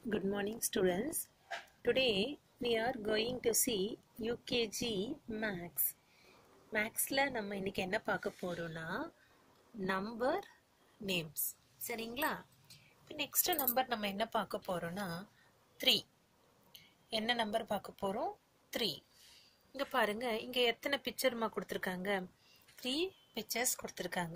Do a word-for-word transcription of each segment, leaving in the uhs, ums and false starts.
Good morning, students. Today we are going to see U K G Max. Maxல நம்ம இன்னைக்கு என்ன பார்க்க போறோம்னா number names. சரிங்களா? இப்போ next number நம்ம என்ன பார்க்க போறோம்னா three. என்ன நம்பர் பார்க்க போறோம்? three. இங்க பாருங்க, இங்க எத்தனை பிக்சர்மா கொடுத்திருக்காங்க? three pictures கொடுத்திருக்காங்க.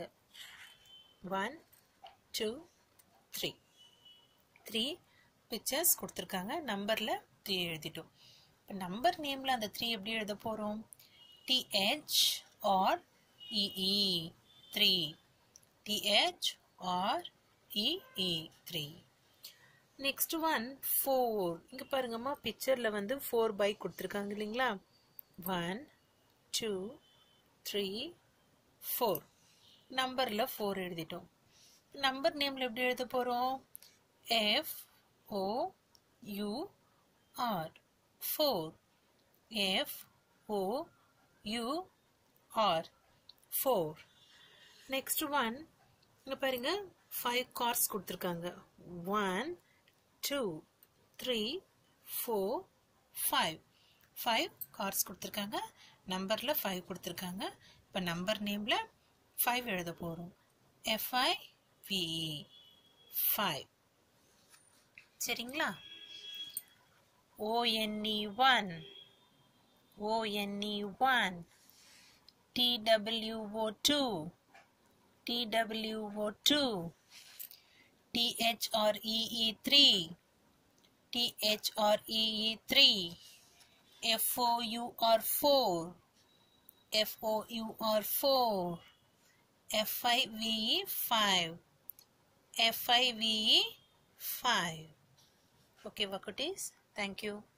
one two three. three pictures கொடுத்திருக்காங்க. நம்பர்ல three எழுதிட்டோம். இப்போ நம்பர் நேம்ல அந்த three எப்படி எழுத போறோம்? T H or E E three. T H or E E three. Next one four. இங்க பாருங்கம்மா, பிக்சர்ல வந்து four by கொடுத்திருக்காங்க இல்லைங்களா? one two three four. நம்பர்ல four எழுதிட்டோம். நம்பர் நேம்ல எப்படி எழுத போறோம்? F O U R four. F O U R four. Next one, இங்க பாருங்க, five cars கொடுத்திருக்காங்க. one two three four five. five cars கொடுத்திருக்காங்க. நம்பர்ல five கொடுத்திருக்காங்க. இப்ப நம்பர் நேம்ல five எழுத போறோம். F I V E five. சரிங்களா? O N E one. O N E one. T W O two. T W O two. T H R E E three. T H R E E three. F O U R four. F O U R four. F I V E five. F I V E five. Okay, Vakutis. Thank you.